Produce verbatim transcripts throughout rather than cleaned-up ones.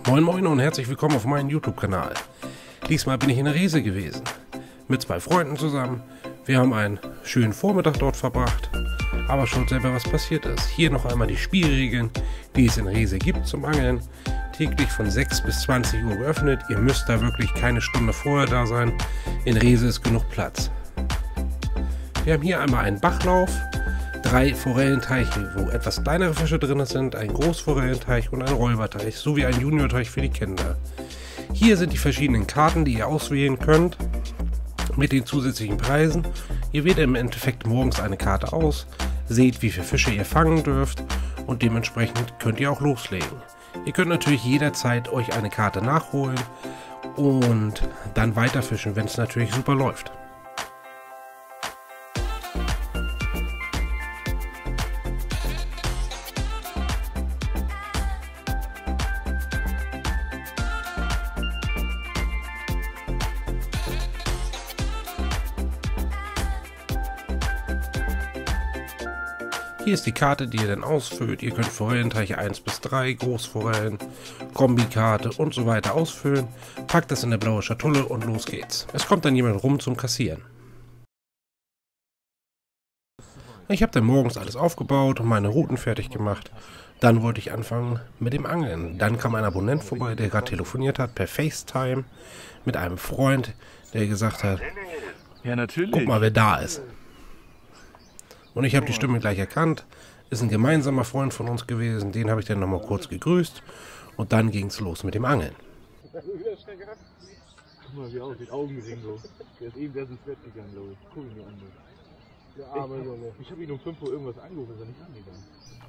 Moin Moin und herzlich willkommen auf meinem YouTube-Kanal. Diesmal bin ich in der Reese gewesen, mit zwei Freunden zusammen. Wir haben einen schönen Vormittag dort verbracht, aber schaut selber, was passiert ist. Hier noch einmal die Spielregeln, die es in Reese gibt zum Angeln. Täglich von sechs bis zwanzig Uhr geöffnet. Ihr müsst da wirklich keine Stunde vorher da sein. In Reese ist genug Platz. Wir haben hier einmal einen Bachlauf, drei Forellenteiche, wo etwas kleinere Fische drin sind, ein Großforellenteich und ein Räuberteich, sowie ein Juniorteich für die Kinder. Hier sind die verschiedenen Karten, die ihr auswählen könnt, mit den zusätzlichen Preisen. Ihr wählt im Endeffekt morgens eine Karte aus, seht, wie viele Fische ihr fangen dürft und dementsprechend könnt ihr auch loslegen. Ihr könnt natürlich jederzeit euch eine Karte nachholen und dann weiterfischen, wenn es natürlich super läuft. Hier ist die Karte, die ihr dann ausfüllt. Ihr könnt Forellenteiche eins bis drei, Großforellen, Kombikarte und so weiter ausfüllen. Packt das in eine blaue Schatulle und los geht's. Es kommt dann jemand rum zum Kassieren. Ich habe dann morgens alles aufgebaut und meine Routen fertig gemacht. Dann wollte ich anfangen mit dem Angeln. Dann kam ein Abonnent vorbei, der gerade telefoniert hat per FaceTime mit einem Freund, der gesagt hat, ja, natürlich. Guck mal, wer da ist. Und ich habe die Stimme gleich erkannt, ist ein gemeinsamer Freund von uns gewesen, den habe ich dann nochmal kurz gegrüßt und dann ging es los mit dem Angeln. Guck mal, wie aussieht, Augenring so. Der ist eben erst ins Bett gegangen, glaube ich. Guck ihn mir an. Der arme Junge. Ich habe ihn um fünf Uhr irgendwas angerufen, ist er nicht angegangen.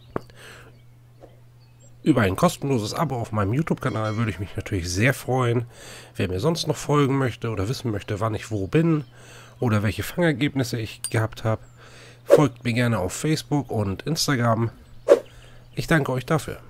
Über ein kostenloses Abo auf meinem YouTube-Kanal würde ich mich natürlich sehr freuen. Wer mir sonst noch folgen möchte oder wissen möchte, wann ich wo bin oder welche Fangergebnisse ich gehabt habe, folgt mir gerne auf Facebook und Instagram. Ich danke euch dafür.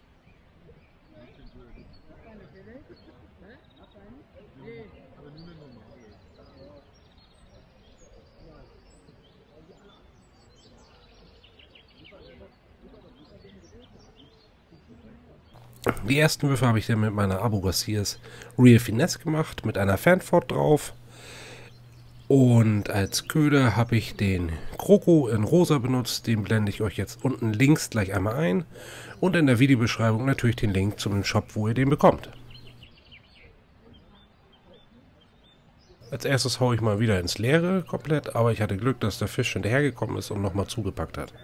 Die ersten Würfe habe ich dann mit meiner Abu Garcias Real Finesse gemacht, mit einer Fanford drauf. Und als Köder habe ich den Kroko in rosa benutzt, den blende ich euch jetzt unten links gleich einmal ein. Und in der Videobeschreibung natürlich den Link zum Shop, wo ihr den bekommt. Als erstes haue ich mal wieder ins Leere komplett, aber ich hatte Glück, dass der Fisch hinterhergekommen ist und nochmal zugepackt hat.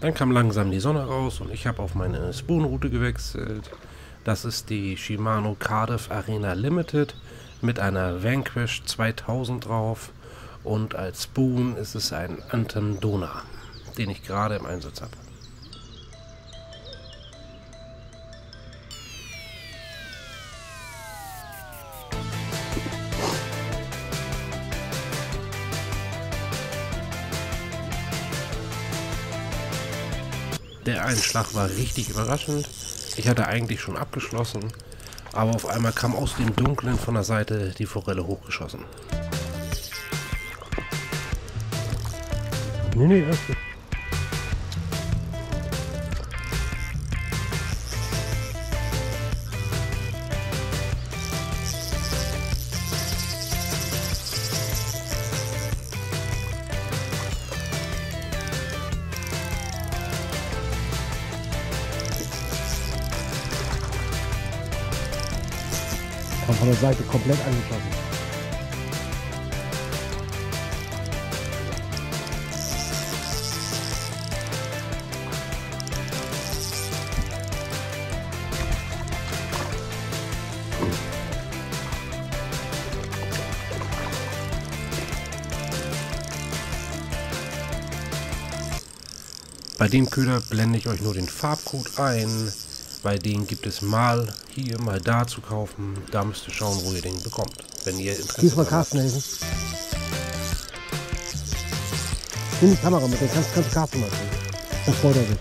Dann kam langsam die Sonne raus und ich habe auf meine Spoon-Route gewechselt. Das ist die Shimano Cardiff Arena Limited mit einer Vanquish zweitausend drauf. Und als Spoon ist es ein Anthem Dona, den ich gerade im Einsatz habe. Der Einschlag war richtig überraschend. Ich hatte eigentlich schon abgeschlossen, aber auf einmal kam aus dem Dunklen von der Seite die Forelle hochgeschossen. Nee, nee, erst nicht. Kam von der Seite komplett angeschossen. Bei dem Köder blende ich euch nur den Farbcode ein. Bei denen gibt es mal hier, mal da zu kaufen. Da müsst ihr schauen, wo ihr den bekommt, wenn ihr Interesse habt. Diesmal Carsten helfen. Nimm die Kamera mit, dann kannst, kannst du Carsten mal sehen. Das freut er sich.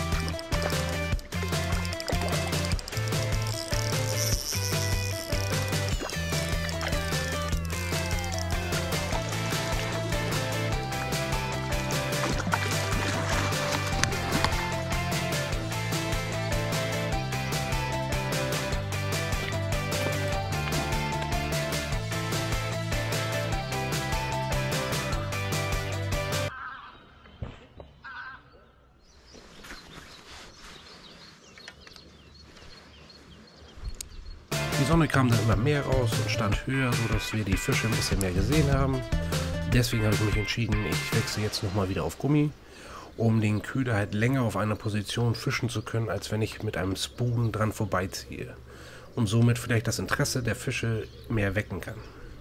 Die Sonne kam dann immer mehr raus und stand höher, sodass wir die Fische ein bisschen mehr gesehen haben. Deswegen habe ich mich entschieden, ich wechsle jetzt nochmal wieder auf Gummi, um den Köder halt länger auf einer Position fischen zu können, als wenn ich mit einem Spoon dran vorbeiziehe. Und somit vielleicht das Interesse der Fische mehr wecken kann.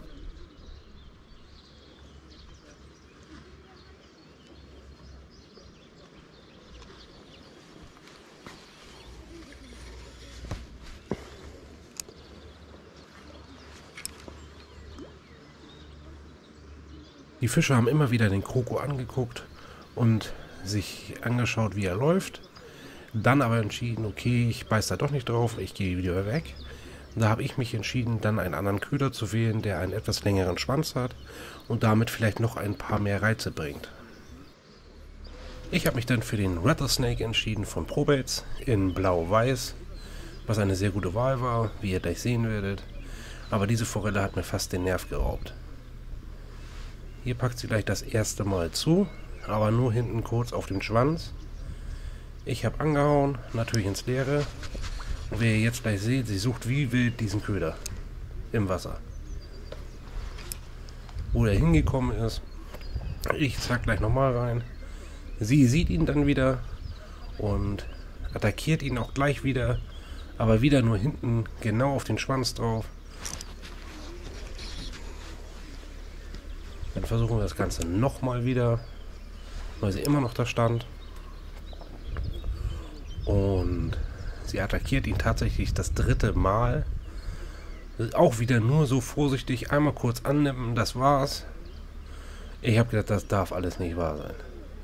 Die Fische haben immer wieder den Kroko angeguckt und sich angeschaut, wie er läuft. Dann aber entschieden, okay, ich beiß da doch nicht drauf, ich gehe wieder weg. Da habe ich mich entschieden, dann einen anderen Köder zu wählen, der einen etwas längeren Schwanz hat und damit vielleicht noch ein paar mehr Reize bringt. Ich habe mich dann für den Rattlesnake entschieden von Probaits in Blau-Weiß, was eine sehr gute Wahl war, wie ihr gleich sehen werdet. Aber diese Forelle hat mir fast den Nerv geraubt. Hier packt sie gleich das erste Mal zu, aber nur hinten kurz auf den Schwanz. Ich habe angehauen, natürlich ins Leere. Und wie ihr jetzt gleich seht, sie sucht wie wild diesen Köder im Wasser. Wo er hingekommen ist, ich zack gleich nochmal rein. Sie sieht ihn dann wieder und attackiert ihn auch gleich wieder, aber wieder nur hinten genau auf den Schwanz drauf. Dann versuchen wir das Ganze nochmal wieder, weil sie immer noch da stand. Und sie attackiert ihn tatsächlich das dritte Mal. Auch wieder nur so vorsichtig, einmal kurz annehmen, das war's. Ich habe gedacht, das darf alles nicht wahr sein.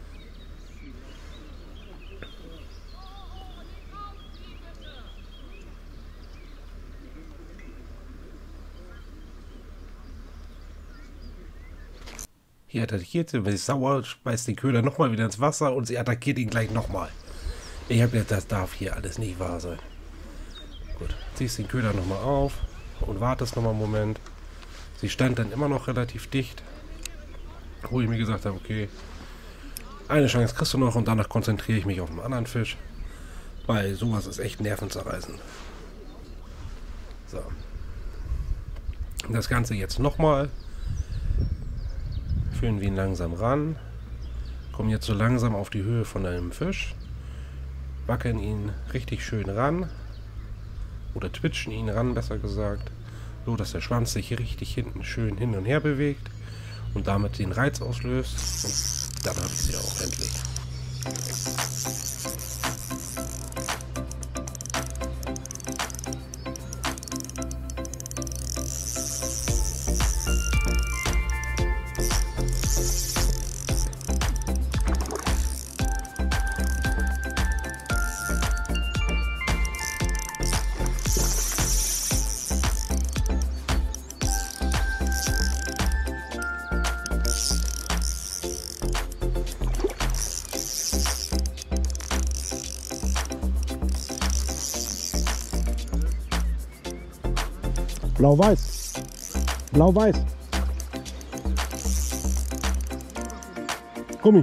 Hier attackiert sie, weil sie sauer, speist den Köder nochmal wieder ins Wasser und sie attackiert ihn gleich nochmal. Ich habe gedacht, das darf hier alles nicht wahr sein. Gut, ziehst den Köder nochmal auf und wartest nochmal einen Moment. Sie stand dann immer noch relativ dicht, wo ich mir gesagt habe, okay, eine Chance kriegst du noch und danach konzentriere ich mich auf einen anderen Fisch. Weil sowas ist echt nervenzerreißend. So. Das Ganze jetzt nochmal. Führen wir ihn langsam ran. kommen jetzt so langsam auf die Höhe von einem Fisch, wackeln ihn richtig schön ran oder twitchen ihn ran, besser gesagt, so dass der Schwanz sich richtig hinten schön hin und her bewegt und damit den Reiz auslöst, und dann habe ich sie auch endlich. Blau-Weiß. Blau-Weiß. Gummi.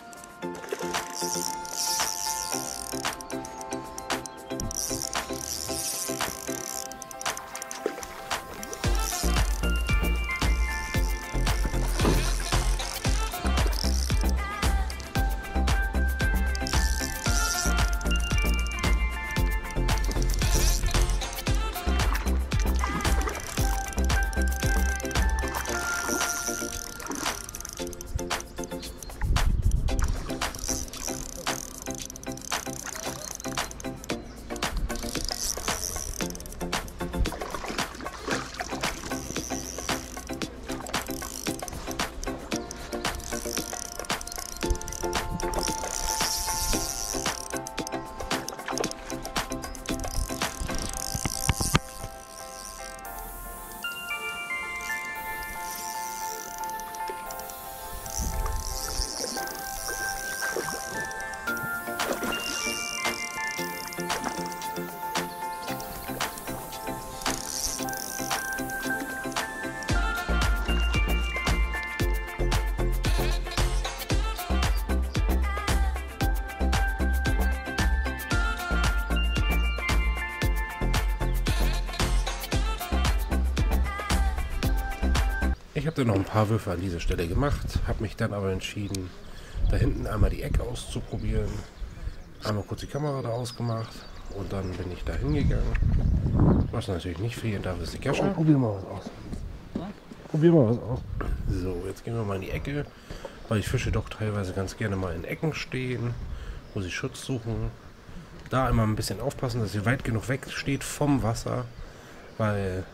Ich habe dann noch ein paar Würfe an dieser Stelle gemacht, habe mich dann aber entschieden, da hinten einmal die Ecke auszuprobieren. Einmal kurz die Kamera da ausgemacht und dann bin ich da hingegangen. Was natürlich nicht fehlen darf, ist die Kescher. Oh, probier mal was aus. Probier mal was aus. So, jetzt gehen wir mal in die Ecke, weil die Fische doch teilweise ganz gerne mal in Ecken stehen, wo sie Schutz suchen. Da immer ein bisschen aufpassen, dass ihr weit genug weg steht vom Wasser, weil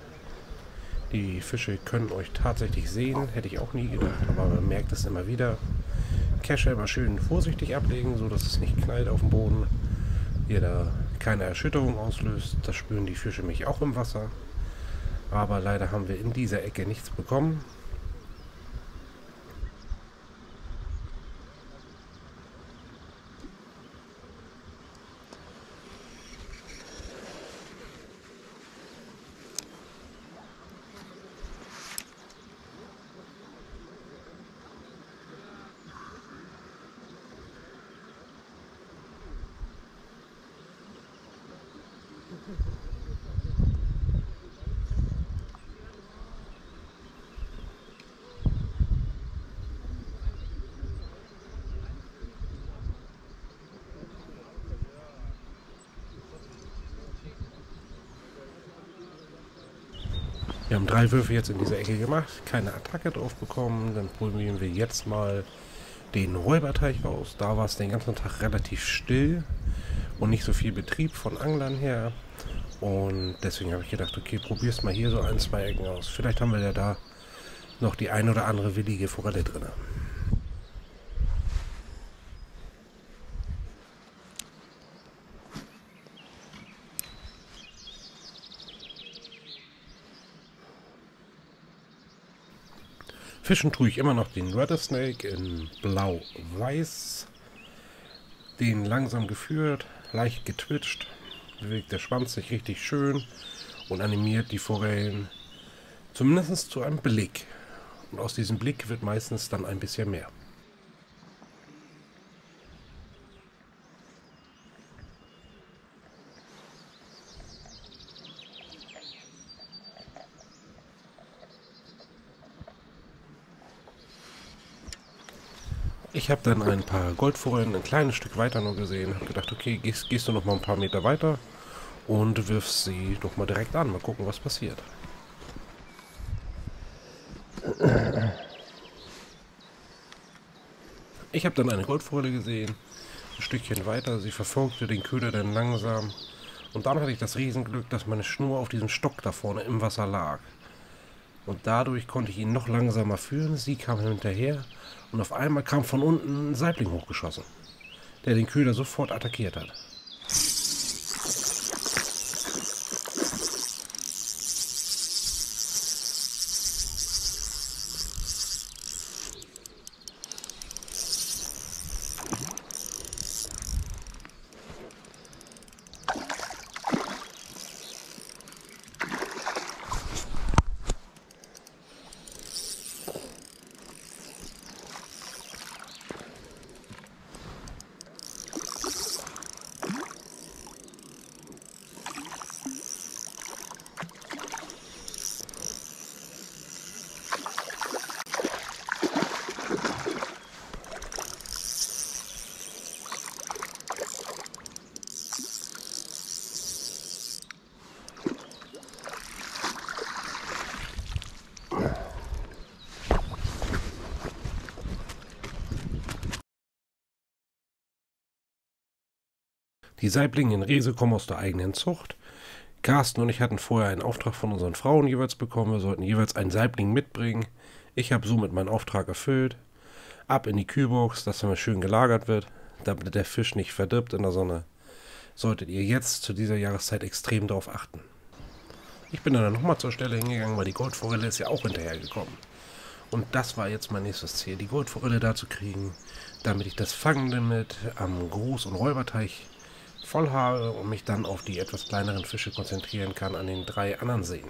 die Fische können euch tatsächlich sehen, hätte ich auch nie gedacht, aber man merkt es immer wieder. Kescher immer schön vorsichtig ablegen, so dass es nicht knallt auf dem Boden, ihr da keine Erschütterung auslöst. Das spüren die Fische mich auch im Wasser. Aber leider haben wir in dieser Ecke nichts bekommen. Wir haben drei Würfe jetzt in dieser Ecke gemacht, keine Attacke drauf bekommen. Dann probieren wir jetzt mal den Räuberteich aus. Da war es den ganzen Tag relativ still und nicht so viel Betrieb von Anglern her. Und deswegen habe ich gedacht, okay, probier's mal hier so ein, zwei Ecken aus. Vielleicht haben wir ja da noch die ein oder andere willige Forelle drin. Fischen tue ich immer noch den Rattlesnake in Blau-Weiß. Den langsam geführt, leicht getwitcht, bewegt der Schwanz sich richtig schön und animiert die Forellen zumindest zu einem Blick. Und aus diesem Blick wird meistens dann ein bisschen mehr. Ich habe dann ein paar Goldforellen ein kleines Stück weiter nur gesehen. Habe gedacht, okay, gehst, gehst du noch mal ein paar Meter weiter und wirfst sie doch mal direkt an. Mal gucken, was passiert. Ich habe dann eine Goldforelle gesehen, ein Stückchen weiter. Sie verfolgte den Köder dann langsam. Und dann hatte ich das Riesenglück, dass meine Schnur auf diesem Stock da vorne im Wasser lag. Und dadurch konnte ich ihn noch langsamer führen. Sie kam hinterher und auf einmal kam von unten ein Saibling hochgeschossen, der den Köder sofort attackiert hat. Die Saiblinge in Reese kommen aus der eigenen Zucht. Carsten und ich hatten vorher einen Auftrag von unseren Frauen jeweils bekommen. Wir sollten jeweils einen Saibling mitbringen. Ich habe somit meinen Auftrag erfüllt. Ab in die Kühlbox, dass er schön gelagert wird, damit der Fisch nicht verdirbt in der Sonne. Solltet ihr jetzt zu dieser Jahreszeit extrem darauf achten. Ich bin dann nochmal zur Stelle hingegangen, weil die Goldforelle ist ja auch hinterhergekommen. Und das war jetzt mein nächstes Ziel, die Goldforelle da zu kriegen, damit ich das Fanglimit am Groß- und Räuberteich voll habe und mich dann auf die etwas kleineren Fische konzentrieren kann an den drei anderen Seen.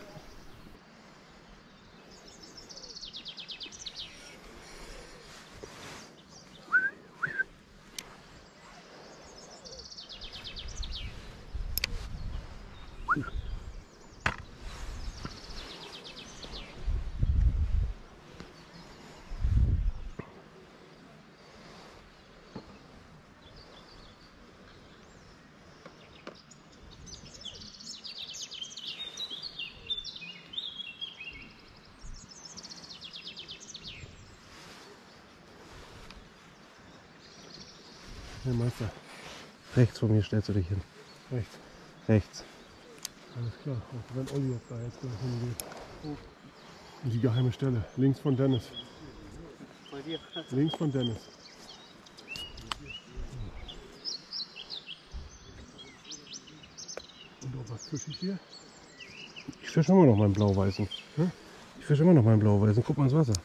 Hey Meister, Rechts von mir stellst du dich hin. rechts. Rechts. Alles klar, auch wenn Olli jetzt da jetzt gleich hingeht. Und die geheime Stelle, links von Dennis. Bei dir. Links von Dennis. Und auf was fische ich hier? Ich fische immer noch meinen Blau-Weißen. Hm? Ich fische immer noch meinen Blau-Weißen. Guck mal ins Wasser.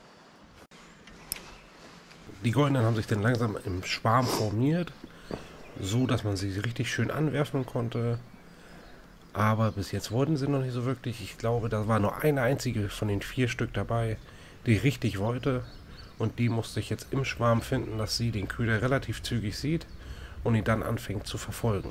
Die Goldenen haben sich dann langsam im Schwarm formiert, so dass man sie richtig schön anwerfen konnte. Aber bis jetzt wollten sie noch nicht so wirklich. Ich glaube, da war nur eine einzige von den vier Stück dabei, die richtig wollte. Und die musste ich jetzt im Schwarm finden, dass sie den Köder relativ zügig sieht und ihn dann anfängt zu verfolgen.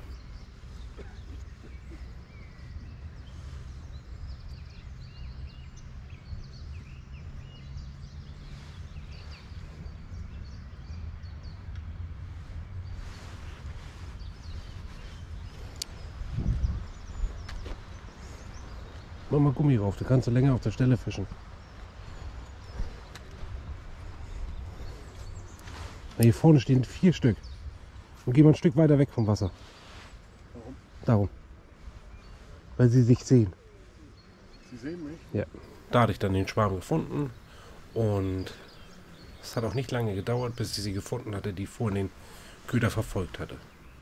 Mach mal Gummi rauf, da kannst du länger auf der Stelle fischen. Na, hier vorne stehen vier Stück. Und geh mal ein Stück weiter weg vom Wasser. Warum? Darum. Weil sie sich sehen. Sie sehen mich? Ja. Da hatte ich dann den Schwarm gefunden. Und es hat auch nicht lange gedauert, bis ich sie gefunden hatte, die vorhin den Köder verfolgt hatte.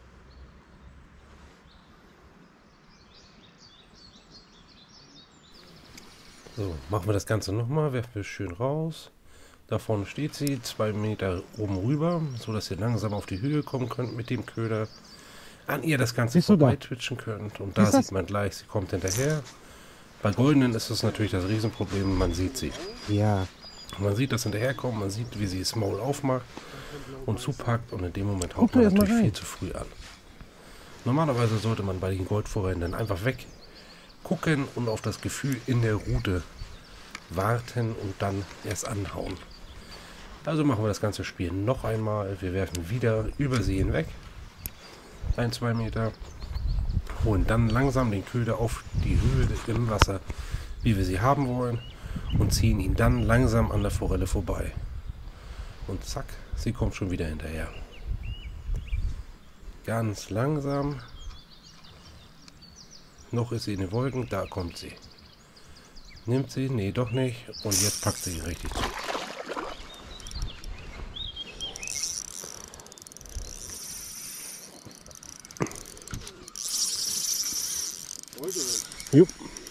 So, machen wir das Ganze nochmal, werfen wir schön raus. Da vorne steht sie, zwei Meter oben rüber, so dass ihr langsam auf die Höhe kommen könnt mit dem Köder. An ihr das Ganze vorbeitwitschen könnt. Und da sieht man gleich, sie kommt hinterher. Bei Goldenen ist es natürlich das Riesenproblem, man sieht sie. Ja. Man sieht das hinterherkommen, man sieht, wie sie das Maul aufmacht und zupackt und in dem Moment haut man natürlich viel zu früh an. Normalerweise sollte man bei den Goldforellen dann einfach weg gucken und auf das Gefühl in der Rute warten und dann erst anhauen. Also machen wir das ganze Spiel noch einmal. Wir werfen wieder über sie hinweg. Ein, zwei Meter. Holen dann langsam den Köder auf die Höhe im Wasser, wie wir sie haben wollen. Und ziehen ihn dann langsam an der Forelle vorbei. Und zack, sie kommt schon wieder hinterher. Ganz langsam. Noch ist sie in den Wolken, da kommt sie. Nimmt sie? Nee, doch nicht. Und jetzt packt sie ihn richtig zu. Jupp.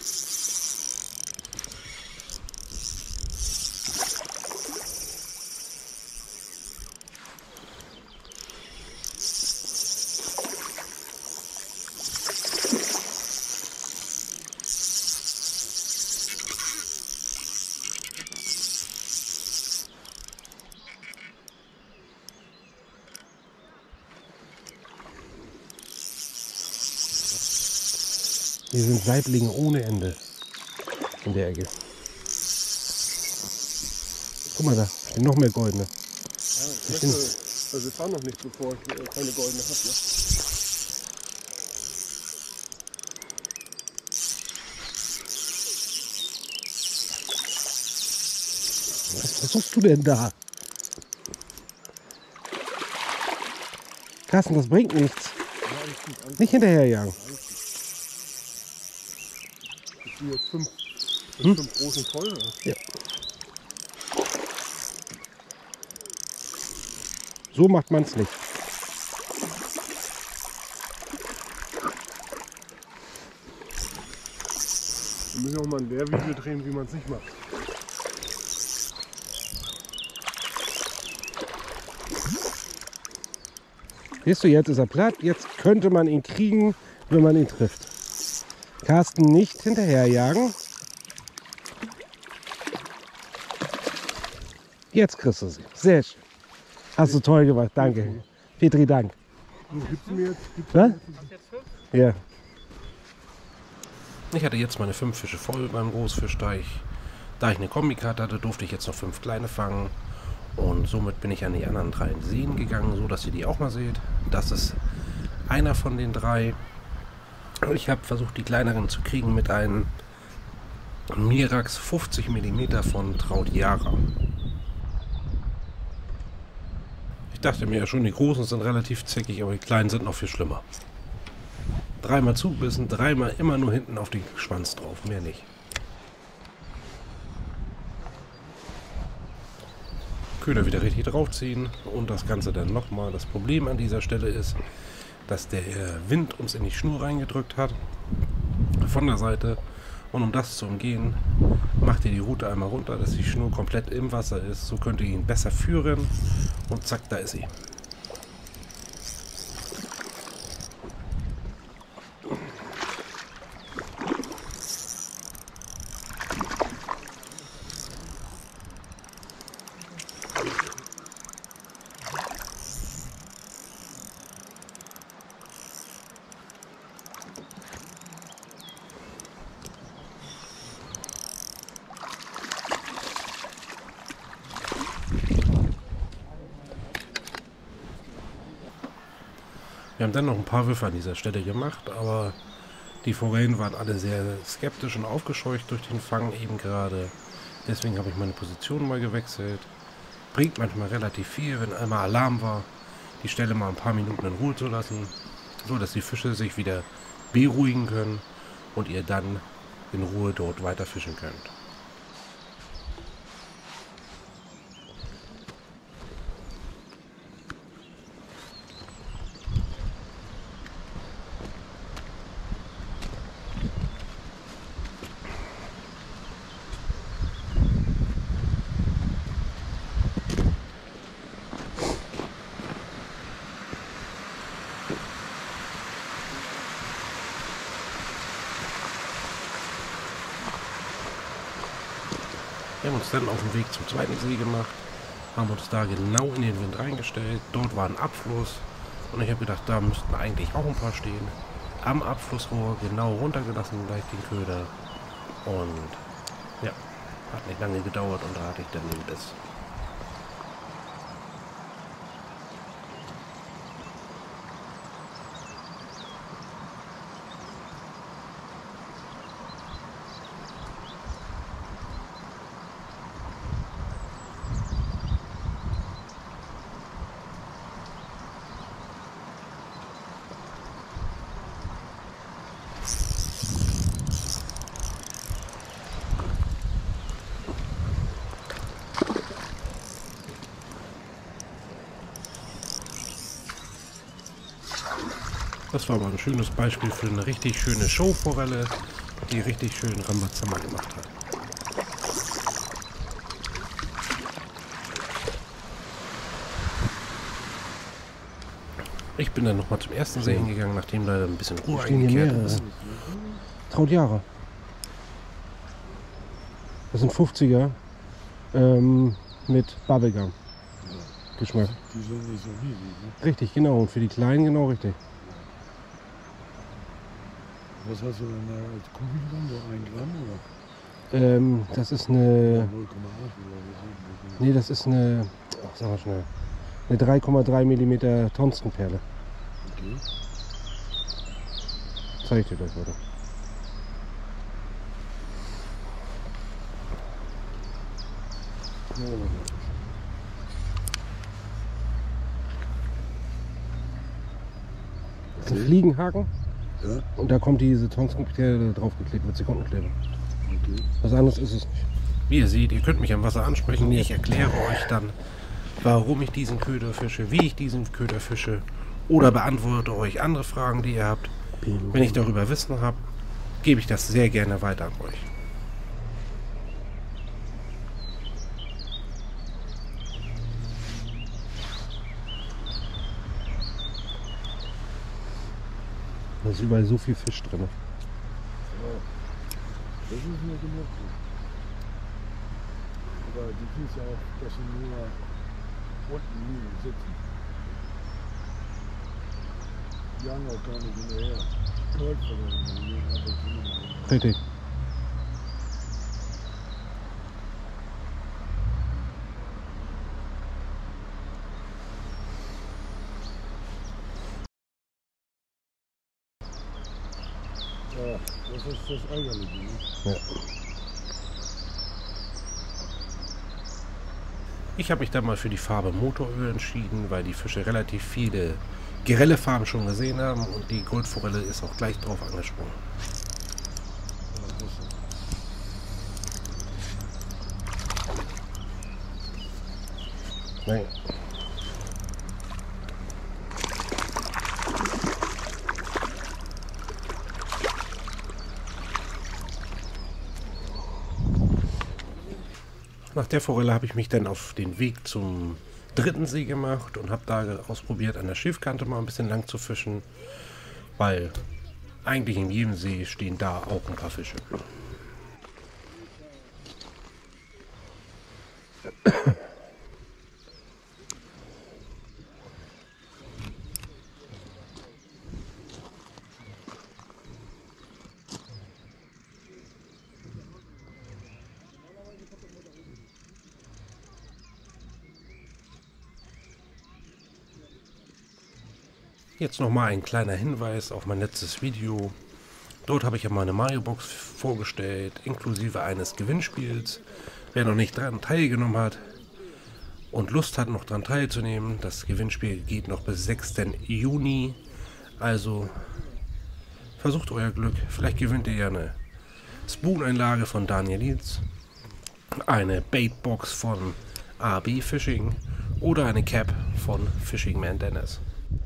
Hier sind Saiblinge ohne Ende in der Ecke. Guck mal da, sind noch mehr goldene. Ja, ich möchte, also wir fahren noch nicht, bevor ich äh, keine goldene habe. Ne? Was, was suchst du denn da? Carsten, das bringt nichts. Nicht hinterherjagen. Die jetzt fünf, Hm? fünf großen voll. Oder? Ja. So macht man es nicht. Wir müssen auch mal ein Lehrvideo drehen, wie man es nicht macht. Siehst du, jetzt ist er platt. Jetzt könnte man ihn kriegen, wenn man ihn trifft. Carsten, nicht hinterherjagen. Jetzt kriegst du sie. Sehr schön. Hast du toll gemacht. Danke. Petri, Dank. Gibst du mir jetzt? Gibt's Was? mir jetzt? Ja. Ich hatte jetzt meine fünf Fische voll beim Großfischteich. Da ich eine Kombikarte hatte, durfte ich jetzt noch fünf kleine fangen. Und somit bin ich an die anderen drei Seen gegangen, so dass ihr die auch mal seht. Das ist einer von den drei. Ich habe versucht, die kleineren zu kriegen mit einem Mirax fünfzig Millimeter von Traut-Jara. Ich dachte mir ja schon, die großen sind relativ zickig, aber die kleinen sind noch viel schlimmer. Dreimal zubissen, dreimal immer nur hinten auf den Schwanz drauf, mehr nicht. Köder wieder richtig draufziehen und das Ganze dann nochmal. Das Problem an dieser Stelle ist, dass der Wind uns in die Schnur reingedrückt hat von der Seite, und um das zu umgehen, macht ihr die Rute einmal runter, dass die Schnur komplett im Wasser ist. So könnt ihr ihn besser führen und zack, da ist sie. Wir haben dann noch ein paar Würfe an dieser Stelle gemacht, aber die Forellen waren alle sehr skeptisch und aufgescheucht durch den Fang eben gerade. Deswegen habe ich meine Position mal gewechselt. Bringt manchmal relativ viel, wenn einmal Alarm war, die Stelle mal ein paar Minuten in Ruhe zu lassen, so dass die Fische sich wieder beruhigen können und ihr dann in Ruhe dort weiter fischen könnt. Wir haben uns dann auf den Weg zum zweiten See gemacht, haben uns da genau in den Wind reingestellt. Dort war ein Abfluss und ich habe gedacht, da müssten eigentlich auch ein paar stehen. Am Abflussrohr genau runtergelassen, gleich den Köder. Und ja, hat nicht lange gedauert und da hatte ich dann den Biss. Das war mal ein schönes Beispiel für eine richtig schöne Showforelle, die richtig schön Rambazamba gemacht hat. Ich bin dann nochmal zum ersten See hingegangen, nachdem da ein bisschen Ruhe eingekehrt ist. Trautjahre. Das sind fünfziger ähm, mit Bubblegum Geschmack. Die sind nicht so riesig, ne? Richtig, genau. Und für die Kleinen genau richtig. Was hast du denn da als Kugel drin? So ein Gramm oder? Ähm, das ist eine... null Komma acht oder was? Nee, das ist eine... Ach, sag mal schnell. Eine drei Komma drei Millimeter Tungstenperle. Okay. Zeig ich dir gleich weiter. Das ist ein Fliegenhaken. Ja? Und da kommt diese Tungstenperle draufgeklebt mit Sekundenkleber. Okay. Was anderes ist es nicht. Wie ihr seht, ihr könnt mich am Wasser ansprechen. Ich erkläre euch dann, warum ich diesen Köder fische, wie ich diesen Köder fische oder beantworte euch andere Fragen, die ihr habt. Wenn ich darüber Wissen habe, gebe ich das sehr gerne weiter an euch. Da ist überall so viel Fisch drin. Das ist mir genug. Aber die Füße auch, dass sie nur unten liegen, sitzen. Die haben auch gar nicht hinterher. Gold verloren, die liegen einfach liegen. Richtig. Ja, das ist das Ärgerliche. Ne? Ja. Ich habe mich dann mal für die Farbe Motoröl entschieden, weil die Fische relativ viele grelle Farben schon gesehen haben und die Goldforelle ist auch gleich drauf angesprungen. Nein. Nach der Forelle habe ich mich dann auf den Weg zum dritten See gemacht und habe da ausprobiert, an der Schilfkante mal ein bisschen lang zu fischen, weil eigentlich in jedem See stehen da auch ein paar Fische. Jetzt nochmal ein kleiner Hinweis auf mein letztes Video. Dort habe ich ja meine Mario-Box vorgestellt, inklusive eines Gewinnspiels. Wer noch nicht daran teilgenommen hat und Lust hat, noch daran teilzunehmen, das Gewinnspiel geht noch bis sechsten Juni. Also versucht euer Glück. Vielleicht gewinnt ihr ja eine Spoon-Einlage von Daniel Lietz, eine Baitbox von A B Fishing oder eine Cap von Fishing Man Dennis.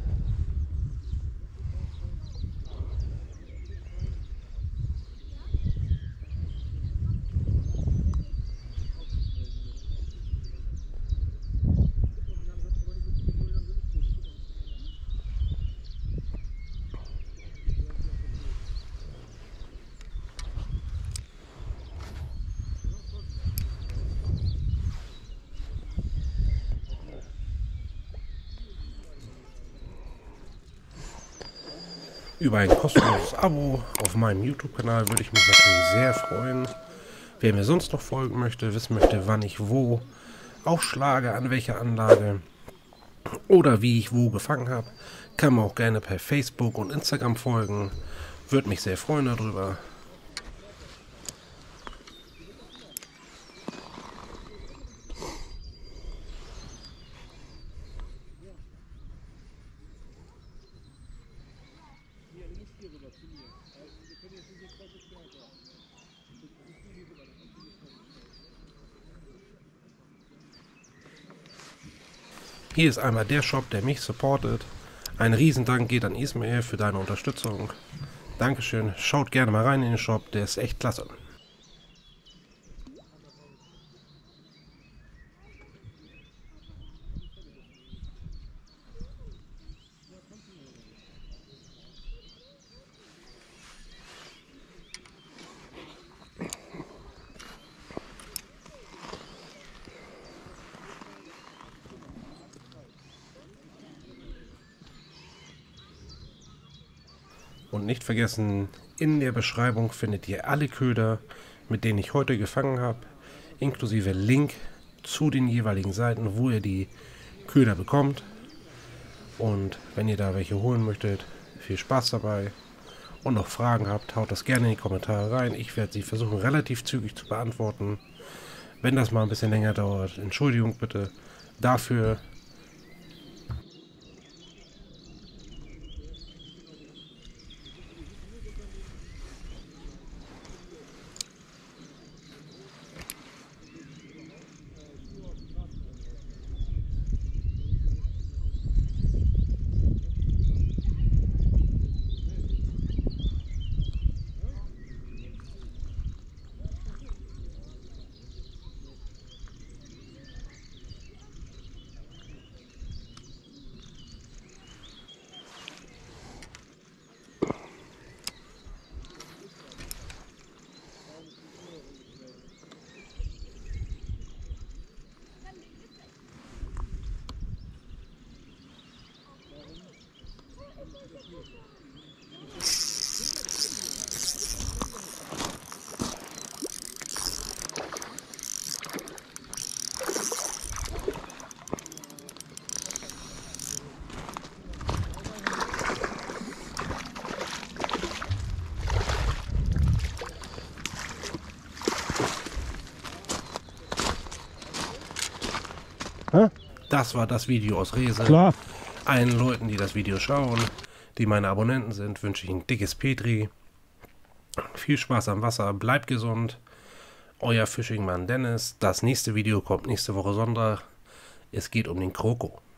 Über ein kostenloses Abo auf meinem YouTube-Kanal würde ich mich natürlich sehr freuen. Wer mir sonst noch folgen möchte, wissen möchte, wann ich wo aufschlage, an welcher Anlage oder wie ich wo gefangen habe, kann mir auch gerne per Facebook und Instagram folgen. Würde mich sehr freuen darüber. Hier ist einmal der Shop, der mich supportet. Ein Riesendank geht an Ismail für deine Unterstützung. Dankeschön. Schaut gerne mal rein in den Shop, der ist echt klasse. Und nicht vergessen, in der Beschreibung findet ihr alle Köder, mit denen ich heute gefangen habe, inklusive Link zu den jeweiligen Seiten, wo ihr die Köder bekommt. Und wenn ihr da welche holen möchtet, viel Spaß dabei. Und noch Fragen habt, haut das gerne in die Kommentare rein. Ich werde sie versuchen, relativ zügig zu beantworten. Wenn das mal ein bisschen länger dauert, Entschuldigung bitte dafür. Das war das Video aus Reese. Klar. Allen Leuten, die das Video schauen, die meine Abonnenten sind, wünsche ich ein dickes Petri. Viel Spaß am Wasser, bleibt gesund. Euer Fishing Mann Dennis. Das nächste Video kommt nächste Woche Sonntag. Es geht um den Kroko.